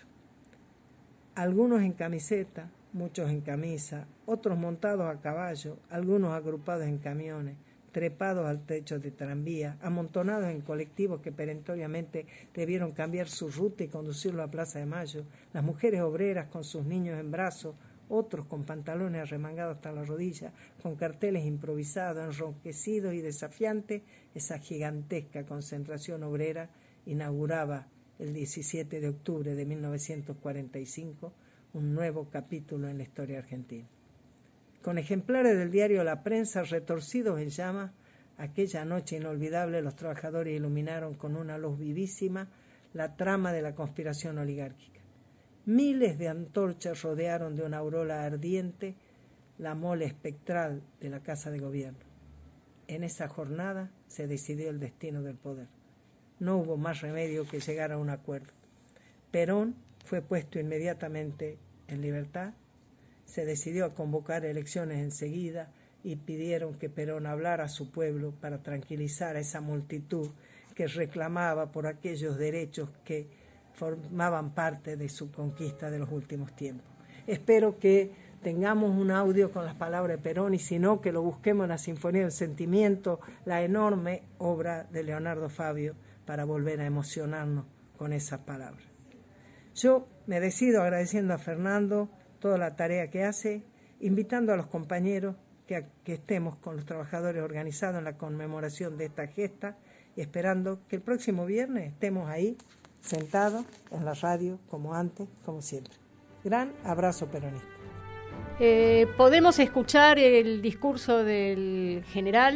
Algunos en camiseta, muchos en camisa, otros montados a caballo, algunos agrupados en camiones, trepados al techo de tranvía, amontonados en colectivos que perentoriamente debieron cambiar su ruta y conducirlo a Plaza de Mayo, las mujeres obreras con sus niños en brazos, otros con pantalones arremangados hasta la rodilla, con carteles improvisados, enronquecidos y desafiantes. Esa gigantesca concentración obrera inauguraba el diecisiete de octubre de mil novecientos cuarenta y cinco un nuevo capítulo en la historia argentina. Con ejemplares del diario La Prensa retorcidos en llamas, aquella noche inolvidable los trabajadores iluminaron con una luz vivísima la trama de la conspiración oligárquica. Miles de antorchas rodearon de una aureola ardiente la mole espectral de la Casa de Gobierno. En esa jornada se decidió el destino del poder. No hubo más remedio que llegar a un acuerdo. Perón fue puesto inmediatamente en libertad. Se decidió a convocar elecciones enseguida y pidieron que Perón hablara a su pueblo para tranquilizar a esa multitud que reclamaba por aquellos derechos que formaban parte de su conquista de los últimos tiempos. Espero que tengamos un audio con las palabras de Perón y si no, que lo busquemos en la Sinfonía del Sentimiento, la enorme obra de Leonardo Fabio, para volver a emocionarnos con esas palabras. Yo me decido agradeciendo a Fernando toda la tarea que hace, invitando a los compañeros que, que estemos con los trabajadores organizados en la conmemoración de esta gesta y esperando que el próximo viernes estemos ahí sentados en la radio como antes, como siempre. Gran abrazo peronista. Eh, podemos escuchar el discurso del general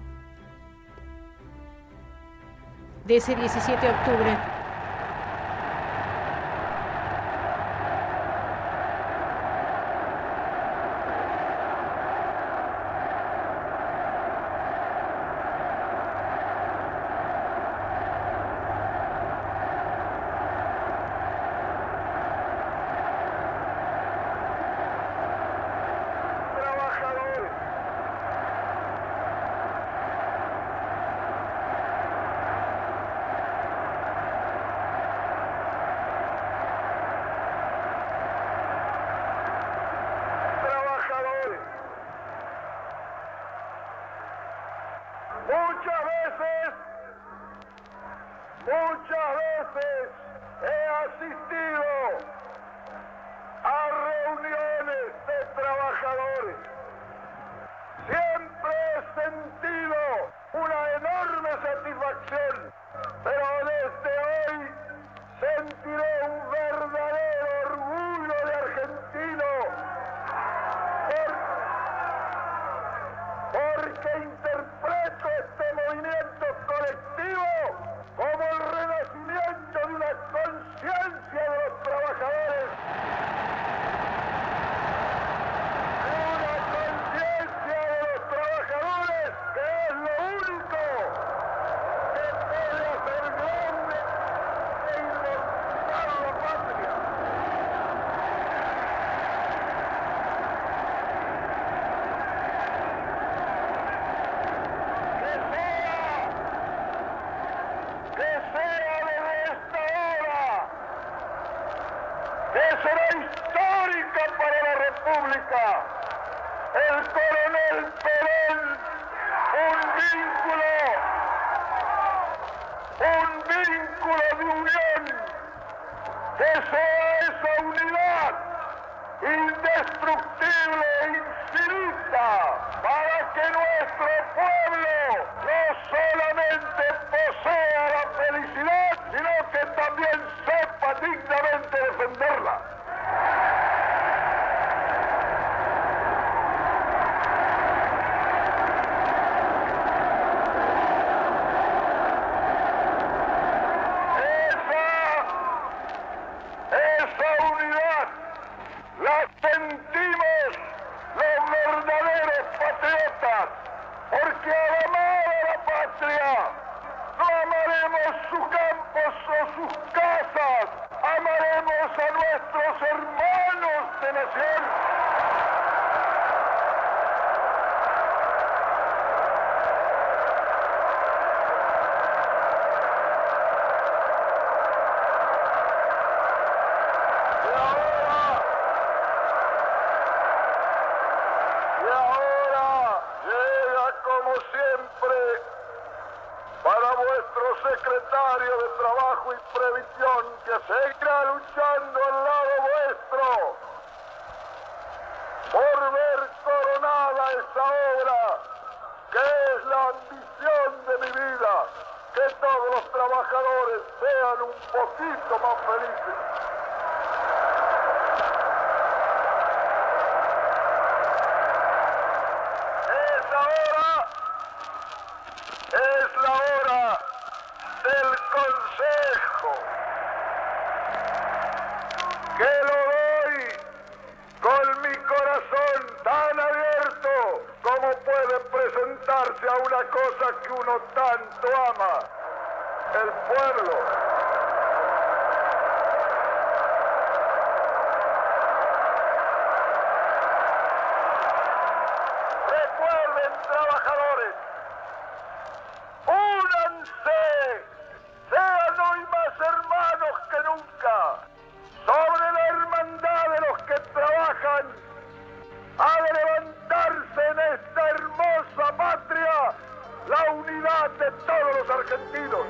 de ese diecisiete de octubre. Muchas veces he asistido a reuniones de trabajadores. Siempre he sentido una enorme satisfacción, pero desde hoy sentiré un verdadero orgullo de argentino por, porque interpreto este movimiento colectivo como el renacimiento de una conciencia de los trabajadores, de una conciencia de los trabajadores que es lo único que puede hacer grande e inmortal la patria. Que sea, que sea desde esta hora, que será histórica para la República, el coronel Perón, un vínculo, un vínculo de unión, que sea esa unidad indestructible e infinita, para que nuestro pueblo no solamente posea la felicidad, sino que también sepa dignamente defenderla. Esa, esa unidad la sentimos los verdaderos patriotas, porque al amar a la patria no amaremos sus campos o sus casas, amaremos a nuestros hermanos de nación. Y ahora, y ahora llega como siempre para vuestro secretario de Trabajo y Previsión, que seguirá luchando al lado vuestro por ver coronada esa obra que es la ambición de mi vida, que todos los trabajadores sean un poquito más felices. Es ahora, es la hora del consejo, que lo doy con mi corazón tan abierto como puede presentarse a una cosa que uno tanto ama, el pueblo. Recuerden, trabajadores, únanse, sean hoy más hermanos que nunca. Sobre la hermandad de los que trabajan, ha de levantarse en esta hermosa patria la unidad de todos los argentinos.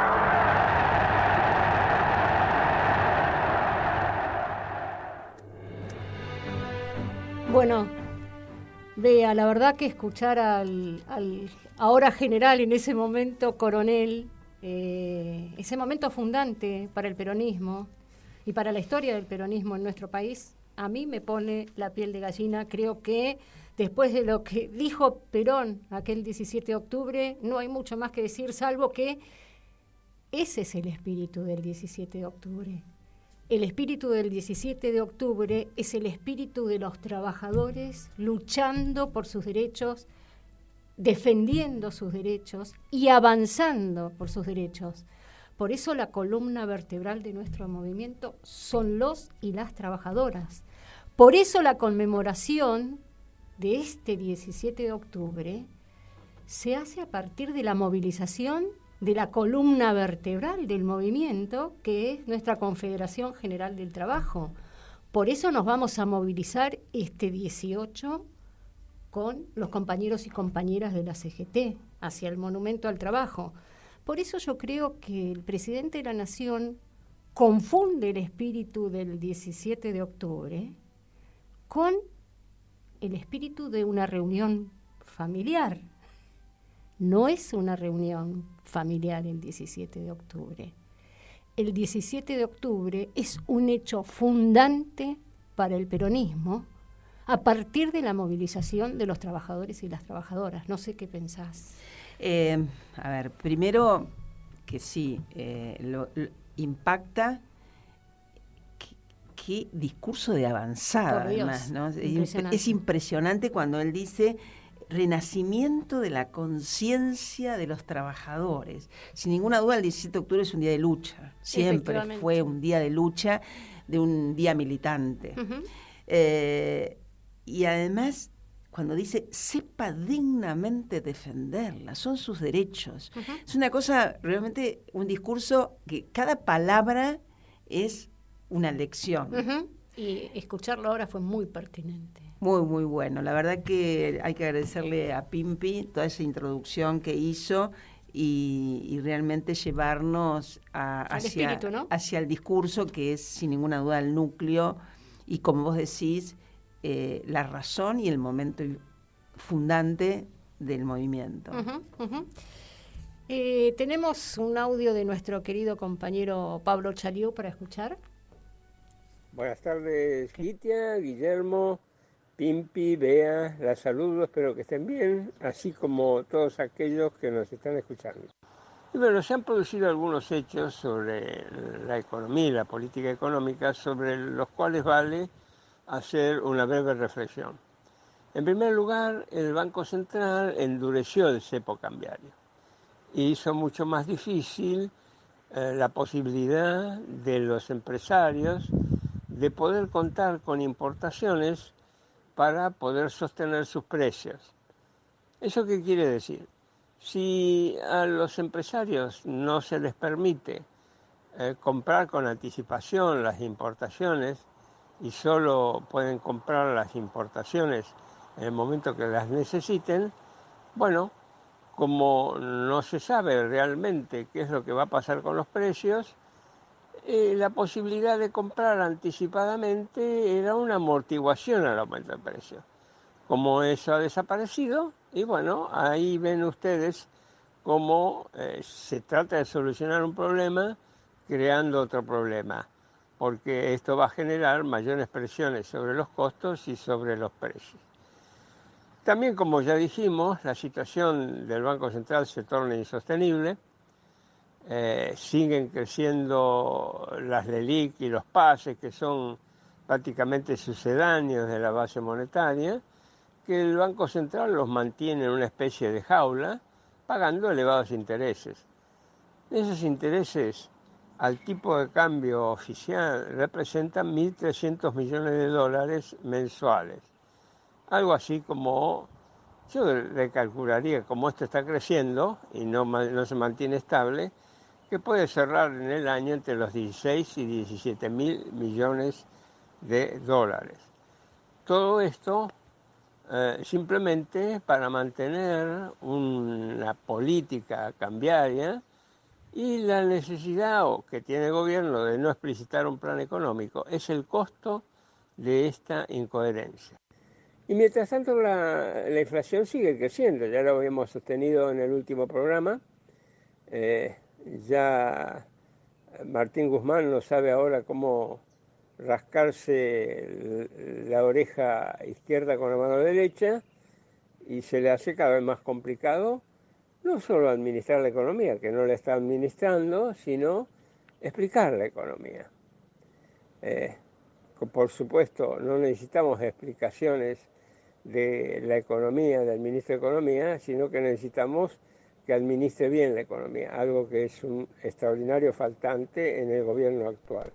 Bueno, vea, la verdad que escuchar al, al ahora general, en ese momento coronel, eh, ese momento fundante para el peronismo y para la historia del peronismo en nuestro país, a mí me pone la piel de gallina. Creo que después de lo que dijo Perón aquel diecisiete de octubre, no hay mucho más que decir, salvo que ese es el espíritu del diecisiete de octubre. El espíritu del diecisiete de octubre es el espíritu de los trabajadores luchando por sus derechos, defendiendo sus derechos y avanzando por sus derechos. Por eso la columna vertebral de nuestro movimiento son los y las trabajadoras. Por eso la conmemoración de este diecisiete de octubre se hace a partir de la movilización de la columna vertebral del movimiento, que es nuestra Confederación General del Trabajo. Por eso nos vamos a movilizar este dieciocho con los compañeros y compañeras de la C G T hacia el Monumento al Trabajo, por eso yo creo que el presidente de la Nación confunde el espíritu del diecisiete de octubre con el espíritu de una reunión familiar. No es una reunión familiar el diecisiete de octubre. El diecisiete de octubre es un hecho fundante para el peronismo a partir de la movilización de los trabajadores y las trabajadoras. No sé qué pensás. Eh, a ver, primero que sí, eh, lo, lo impacta. Qué discurso de avanzada, además, ¿no? Impresionante. Es impresionante cuando él dice renacimiento de la conciencia de los trabajadores. Sin ninguna duda, el diecisiete de octubre es un día de lucha. Siempre fue un día de lucha, de un día militante. Uh-huh. Eh, y además, cuando dice, sepa dignamente defenderla, son sus derechos. Uh-huh. Es una cosa, realmente, un discurso que cada palabra es una lección. Uh-huh. Y escucharlo ahora fue muy pertinente. Muy, muy bueno. La verdad que hay que agradecerle a Pimpi toda esa introducción que hizo y, y realmente llevarnos a, hacia, espíritu, ¿no? hacia el discurso que es sin ninguna duda el núcleo y, como vos decís, eh, la razón y el momento fundante del movimiento. Uh-huh, uh-huh. Eh, tenemos un audio de nuestro querido compañero Pablo Chaliú para escuchar. Buenas tardes, Gitia, Guillermo, Pimpi, Bea, la saludo, espero que estén bien, así como todos aquellos que nos están escuchando. Y bueno, se han producido algunos hechos sobre la economía y la política económica, sobre los cuales vale hacer una breve reflexión. En primer lugar, el Banco Central endureció el cepo cambiario y hizo mucho más difícil eh, la posibilidad de los empresarios de poder contar con importaciones para poder sostener sus precios. ¿Eso qué quiere decir? Si a los empresarios no se les permite eh, comprar con anticipación las importaciones y solo pueden comprar las importaciones en el momento que las necesiten, bueno, como no se sabe realmente qué es lo que va a pasar con los precios, Eh, la posibilidad de comprar anticipadamente era una amortiguación al aumento de precios. Como eso ha desaparecido, y bueno, ahí ven ustedes cómo eh, se trata de solucionar un problema creando otro problema, porque esto va a generar mayores presiones sobre los costos y sobre los precios. También, como ya dijimos, la situación del Banco Central se torna insostenible. Eh, siguen creciendo las LELIQ y los PASE, que son prácticamente sucedáneos de la base monetaria, que el Banco Central los mantiene en una especie de jaula, pagando elevados intereses. Esos intereses al tipo de cambio oficial representan mil trescientos millones de dólares mensuales. Algo así como, yo le calcularía, como esto está creciendo y no, no se mantiene estable, que puede cerrar en el año entre los dieciséis y diecisiete mil millones de dólares. Todo esto eh, simplemente para mantener una política cambiaria y la necesidad que tiene el gobierno de no explicitar un plan económico es el costo de esta incoherencia. Y mientras tanto la, la inflación sigue creciendo, ya lo habíamos sostenido en el último programa. Eh, Ya Martín Guzmán no sabe ahora cómo rascarse la oreja izquierda con la mano derecha y se le hace cada vez más complicado no solo administrar la economía, que no la está administrando, sino explicar la economía. Eh, por supuesto, no necesitamos explicaciones de la economía, del ministro de Economía, sino que necesitamos que administre bien la economía, algo que es un extraordinario faltante en el gobierno actual.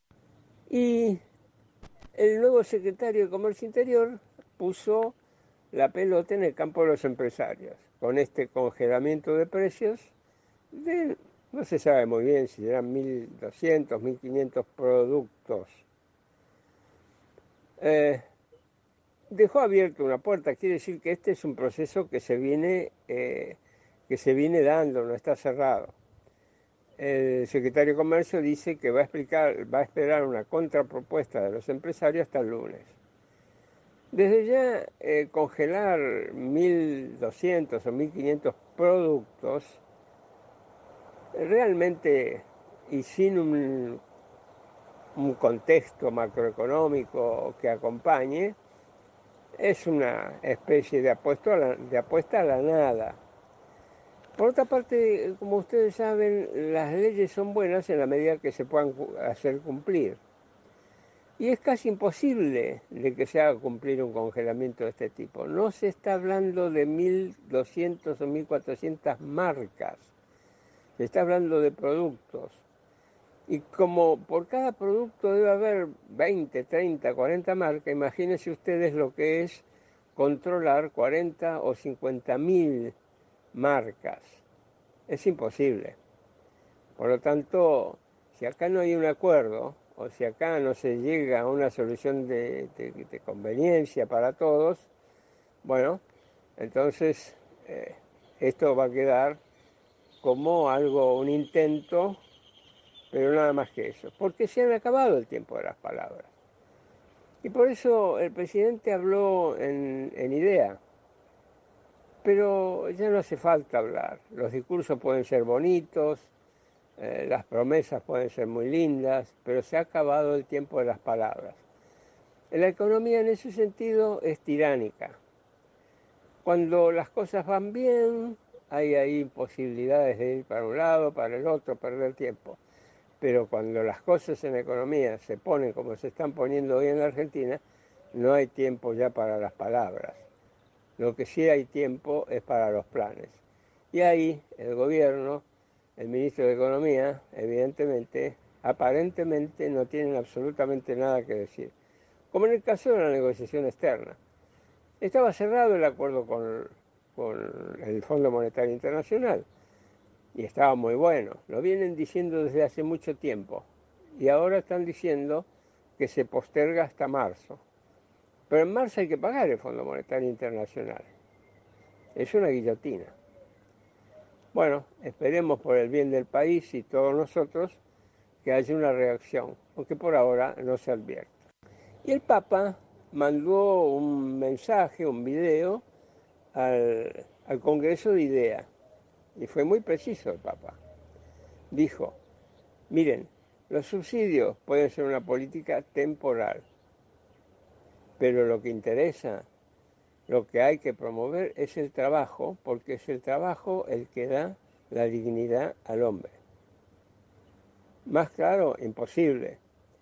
Y el nuevo secretario de Comercio Interior puso la pelota en el campo de los empresarios, con este congelamiento de precios de, no se sabe muy bien si eran mil doscientos, mil quinientos productos. Eh, dejó abierta una puerta, quiere decir que este es un proceso que se viene... Eh, que se viene dando, no está cerrado. el secretario de Comercio dice que va a explicar, va a esperar una contrapropuesta de los empresarios hasta el lunes. Desde ya, eh, congelar mil doscientos o mil quinientos productos, realmente, y sin un, un contexto macroeconómico que acompañe, es una especie de apuesta a la, de apuesta a la nada. Por otra parte, como ustedes saben, las leyes son buenas en la medida que se puedan hacer cumplir. Y es casi imposible de que se haga cumplir un congelamiento de este tipo. No se está hablando de mil doscientas o mil cuatrocientas marcas. Se está hablando de productos. Y como por cada producto debe haber veinte, treinta, cuarenta marcas, imagínense ustedes lo que es controlar cuarenta o cincuenta mil marcas. Es imposible. Por lo tanto, si acá no hay un acuerdo, o si acá no se llega a una solución de, de, de conveniencia para todos, bueno, entonces eh, esto va a quedar como algo, un intento, pero nada más que eso, porque se han acabado el tiempo de las palabras. Y por eso el presidente habló en, en idea, pero ya no hace falta hablar. Los discursos pueden ser bonitos, eh, las promesas pueden ser muy lindas, pero se ha acabado el tiempo de las palabras. La economía en ese sentido es tiránica. Cuando las cosas van bien, hay ahí posibilidades de ir para un lado, para el otro, perder tiempo. Pero cuando las cosas en la economía se ponen como se están poniendo hoy en la Argentina, no hay tiempo ya para las palabras. Lo que sí hay tiempo es para los planes. Y ahí el gobierno, el ministro de Economía, evidentemente, aparentemente no tienen absolutamente nada que decir. Como en el caso de la negociación externa. Estaba cerrado el acuerdo con, con el Fondo Monetario Internacional y estaba muy bueno. Lo vienen diciendo desde hace mucho tiempo y ahora están diciendo que se posterga hasta marzo. Pero en marzo hay que pagar el Fondo Monetario Internacional. Es una guillotina. Bueno, esperemos por el bien del país y todos nosotros que haya una reacción, aunque por ahora no se advierte. Y el Papa mandó un mensaje, un video, al, al Congreso de IDEA. Y fue muy preciso el Papa. Dijo, miren, los subsidios pueden ser una política temporal, pero lo que interesa, lo que hay que promover es el trabajo, porque es el trabajo el que da la dignidad al hombre. Más claro, imposible.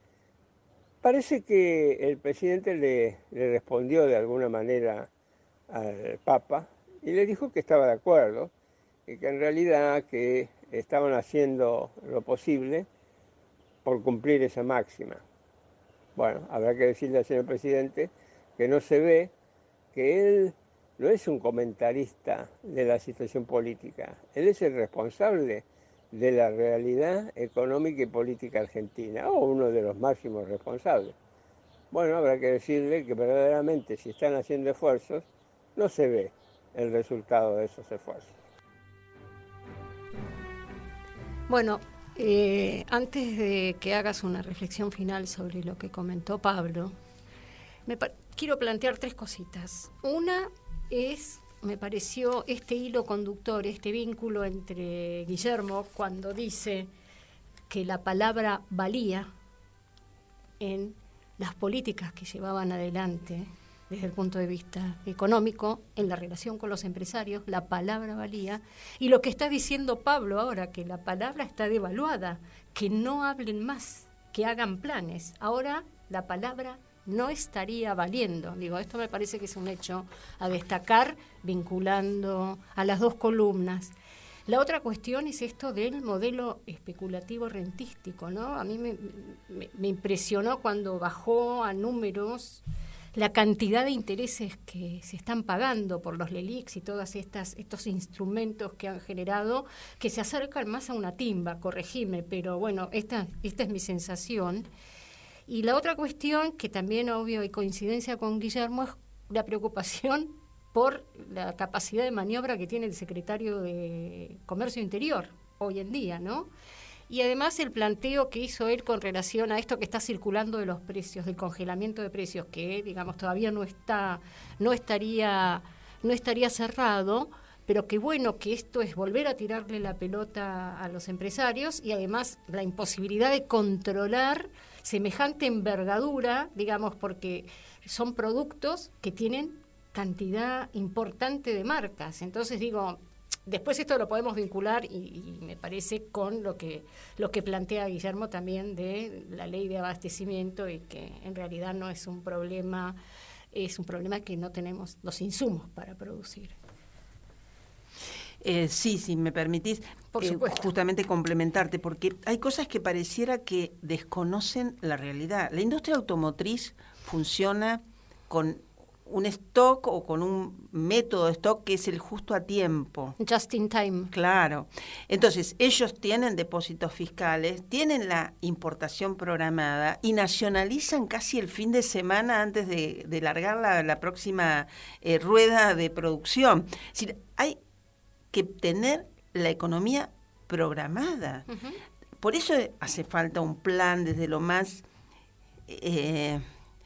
Parece que el presidente le, le respondió de alguna manera al Papa y le dijo que estaba de acuerdo y que en realidad que estaban haciendo lo posible por cumplir esa máxima. Bueno, habrá que decirle al señor presidente que no se ve que él no es un comentarista de la situación política, él es el responsable de la realidad económica y política argentina, o uno de los máximos responsables. Bueno, habrá que decirle que verdaderamente si están haciendo esfuerzos, no se ve el resultado de esos esfuerzos. Bueno, eh, antes de que hagas una reflexión final sobre lo que comentó Pablo, me pa- quiero plantear tres cositas. Una es, me pareció este hilo conductor, este vínculo entre Guillermo cuando dice que la palabra valía en las políticas que llevaban adelante desde el punto de vista económico, en la relación con los empresarios, la palabra valía, y lo que está diciendo Pablo ahora, que la palabra está devaluada, que no hablen más, que hagan planes. Ahora la palabra no estaría valiendo. Digo, esto me parece que es un hecho a destacar, vinculando a las dos columnas. La otra cuestión es esto del modelo especulativo rentístico, ¿no? A mí me, me, me impresionó cuando bajó a números la cantidad de intereses que se están pagando por los LELIQs y todos estos instrumentos que han generado, que se acercan más a una timba, corregime, pero bueno, esta, esta es mi sensación. Y la otra cuestión, que también obvio hay coincidencia con Guillermo, es la preocupación por la capacidad de maniobra que tiene el secretario de Comercio Interior, hoy en día, ¿no? Y además el planteo que hizo él con relación a esto que está circulando de los precios, del congelamiento de precios, que digamos todavía no está, no estaría, no estaría cerrado, pero que bueno, que esto es volver a tirarle la pelota a los empresarios y además la imposibilidad de controlar semejante envergadura, digamos, porque son productos que tienen cantidad importante de marcas. Entonces digo, después esto lo podemos vincular y, y me parece con lo que lo que plantea Guillermo también de la ley de abastecimiento y que en realidad no es un problema, es un problema que no tenemos los insumos para producir. Eh, sí, si me permitís, Por eh, supuesto. justamente complementarte, porque hay cosas que pareciera que desconocen la realidad. La industria automotriz funciona con un stock o con un método de stock que es el justo a tiempo. Just in time. Claro. Entonces, ellos tienen depósitos fiscales, tienen la importación programada y nacionalizan casi el fin de semana antes de, de largar la, la próxima eh, rueda de producción. Es decir, hay que tener la economía programada. Uh-huh. Por eso hace falta un plan desde lo más eh,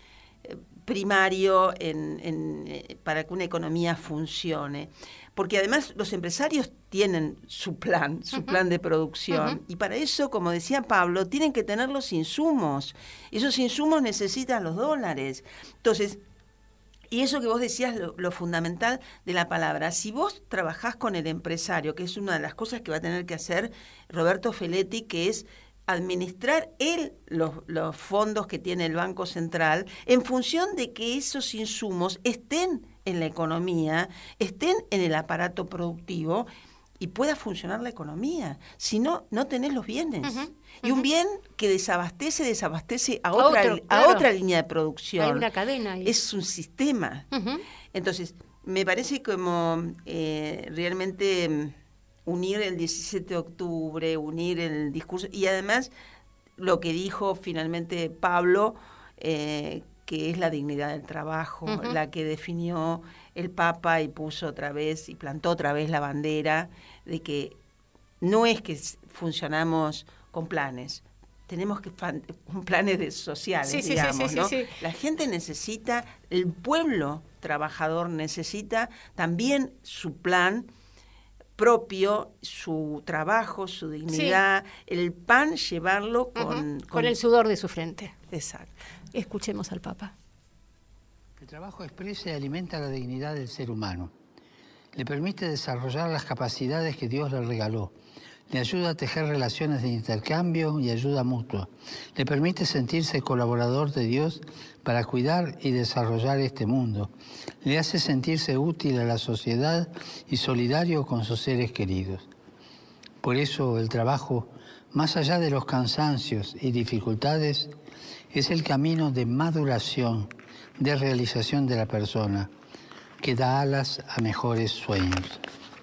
primario en, en, eh, para que una economía funcione. Porque además los empresarios tienen su plan, su uh-huh. plan de producción. Uh-huh. Y para eso, como decía Pablo, tienen que tener los insumos. Esos insumos necesitan los dólares. Entonces, y eso que vos decías, lo, lo fundamental de la palabra, si vos trabajás con el empresario, que es una de las cosas que va a tener que hacer Roberto Feletti, que es administrar él los, los fondos que tiene el Banco Central en función de que esos insumos estén en la economía, estén en el aparato productivo y pueda funcionar la economía. Si no, no tenés los bienes. Uh-huh. Y un bien que desabastece, desabastece a otra, Otro, a claro. otra línea de producción. Hay una cadena ahí. Es un sistema. Uh-huh. Entonces, me parece como eh, realmente unir el diecisiete de octubre, unir el discurso, y además lo que dijo finalmente Pablo, eh, que es la dignidad del trabajo, uh-huh. la que definió el Papa y puso otra vez, y plantó otra vez la bandera de que no es que funcionamos con planes, tenemos que fan, planes de sociales, sí, digamos, sí, sí, ¿no? Sí, sí. La gente necesita, el pueblo trabajador necesita también su plan propio, su trabajo, su dignidad, sí. el pan llevarlo con, uh-huh. con... con el sudor de su frente. Exacto. Escuchemos al Papa. El trabajo expresa y alimenta la dignidad del ser humano. Le permite desarrollar las capacidades que Dios le regaló. Le ayuda a tejer relaciones de intercambio y ayuda mutua. Le permite sentirse colaborador de Dios para cuidar y desarrollar este mundo. Le hace sentirse útil a la sociedad y solidario con sus seres queridos. Por eso el trabajo, más allá de los cansancios y dificultades, es el camino de maduración, de realización de la persona, que da alas a mejores sueños.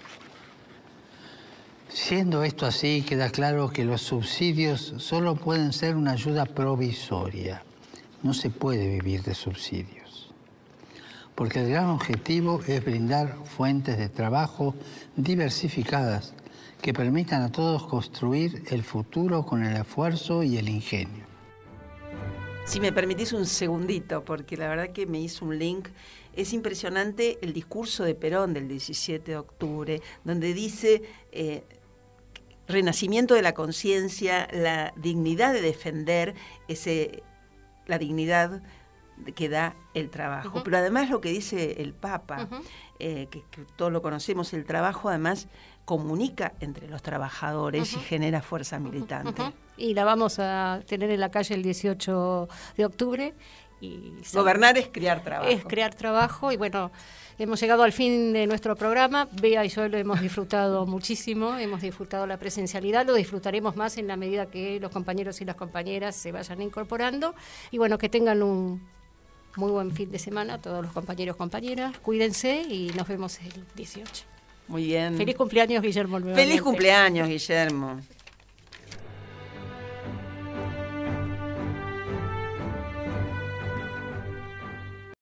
Siendo esto así, queda claro que los subsidios solo pueden ser una ayuda provisoria. No se puede vivir de subsidios. Porque el gran objetivo es brindar fuentes de trabajo diversificadas que permitan a todos construir el futuro con el esfuerzo y el ingenio. Si me permitís un segundito, porque la verdad que me hizo un link. Es impresionante el discurso de Perón del diecisiete de octubre, donde dice eh, renacimiento de la conciencia, la dignidad de defender ese, la dignidad que da el trabajo. Uh-huh. Pero además lo que dice el Papa, uh-huh. eh, que, que todos lo conocemos, el trabajo además comunica entre los trabajadores uh-huh. y genera fuerza militante. Uh-huh. Y la vamos a tener en la calle el dieciocho de octubre. Y gobernar es crear trabajo. Es crear trabajo y bueno, hemos llegado al fin de nuestro programa. Bea y yo lo hemos disfrutado muchísimo, hemos disfrutado la presencialidad, lo disfrutaremos más en la medida que los compañeros y las compañeras se vayan incorporando. Y bueno, que tengan un muy buen fin de semana todos los compañeros y compañeras. Cuídense y nos vemos el dieciocho. Muy bien. Feliz cumpleaños, Guillermo. Nuevamente. Feliz cumpleaños, Guillermo.